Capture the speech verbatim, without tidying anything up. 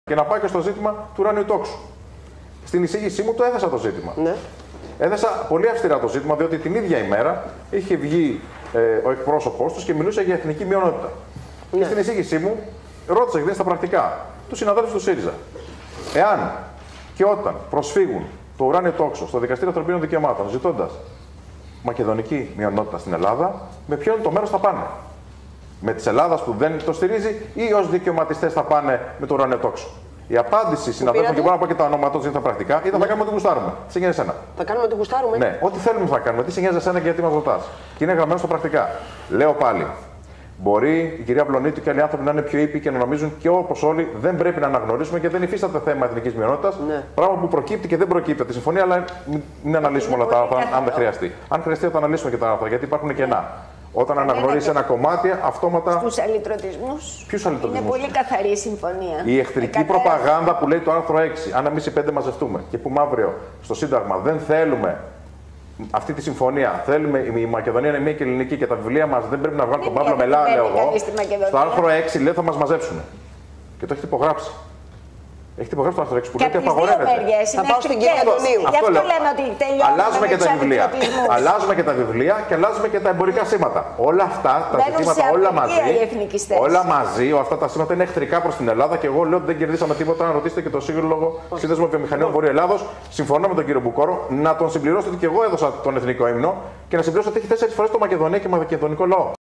Και να πάω και στο ζήτημα του ουράνιου τόξου. Στην εισήγησή μου το έθεσα το ζήτημα. Ναι. Έθεσα πολύ αυστηρά το ζήτημα, διότι την ίδια ημέρα είχε βγει ε, ο εκπρόσωπός του και μιλούσε για εθνική μειονότητα. Ναι. Και στην εισήγησή μου ρώτησα γιατί στα πρακτικά του συναδέλφου του ΣΥΡΙΖΑ. Εάν και όταν προσφύγουν το ουράνιο τόξο στο Δικαστήριο Ανθρωπίνων Δικαιωμάτων ζητώντας μακεδονική μειονότητα στην Ελλάδα, με ποιον το μέρος θα πάνε. Με της Ελλάδας που δεν το στηρίζει ή ως δικαιωματιστές θα πάνε με το ουράνιο τόξο. Η απάντηση συναδέλφων, και μπορώ να πω και τα ονόματά του, τα πρακτικά, ήταν ναι. θα κάνουμε ό,τι γουστάρουμε. Τι σε νοιάζει εσένα. Θα κάνουμε ό,τι γουστάρουμε. Ναι, ό,τι θέλουμε θα κάνουμε. Τι σε νοιάζει εσένα και γιατί μας ρωτάς. Και είναι γραμμένο στα πρακτικά. Λέω πάλι. Μπορεί η κυρία Πλονίτη και άλλοι άνθρωποι να είναι πιο ήπιοι και να νομίζουν και όπως όλοι δεν πρέπει να αναγνωρίσουμε και δεν υφίσταται θέμα εθνικής μειονότητας. Ναι. Πράγμα που προκύπτει και δεν προκύπτει από τη συμφωνία, αλλά μην αναλύσουμε όλα τα άρθρα, αν δεν χρειαστεί. Αν χρειαστεί, θα τα αναλύσουμε και τα άρθρα, γιατί υπάρχουν κενά. Όταν αναγνωρίζει ένα κομμάτι, αυτόματα. Στους αλυτρωτισμούς. Ποιους αλυτρωτισμούς? Είναι πολύ καθαρή η συμφωνία. Η εχθρική προπαγάνδα που λέει το άρθρο έξι, αν εμείς οι πέντε μαζευτούμε και πούμε αύριο στο Σύνταγμα δεν θέλουμε αυτή τη συμφωνία, θέλουμε η Μακεδονία είναι μία και ελληνική και τα βιβλία μας δεν πρέπει να βγάλουν τον Παύλο Μελά, λέω εγώ. Στο άρθρο έξι λέει θα μας μαζέψουν. Και το έχετε υπογράψει. Έχετε υπογράψει το άρθρο έξι που λέει ότι απαγορεύεται. Θα πάω στην Κερατονίου. Γι' αυτό λέμε ότι τελειώνουμε. Αλλάζουμε και τα βιβλία. Αλλάζουμε και τα βιβλία και αλλάζουμε και τα εμπορικά σήματα. Όλα αυτά τα ζητήματα, όλα μαζί, όλα μαζί, αυτά τα σήματα είναι εχθρικά προς την Ελλάδα και εγώ λέω ότι δεν κερδίσαμε τίποτα. Να ρωτήσετε και το Σύλλογο Σύνδεσμο Βιομηχανιών Βορείου Ελλάδος. Συμφωνώ με τον κύριο Μπουκόρο να τον συμπληρώσετε ότι και εγώ έδωσα τον εθνικό ύμνο και να συμπληρώσω ότι έχει τέσσερις φορές το Μακεδονία και μακεδονικό λαό.